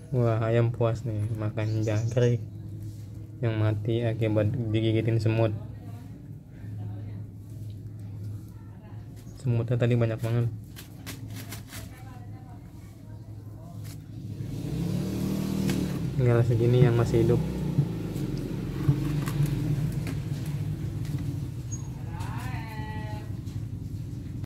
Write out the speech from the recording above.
Wah, ayam puas nih makan jangkrik yang mati akibat digigitin semut. Semutnya tadi banyak banget. Tinggal segini yang masih hidup.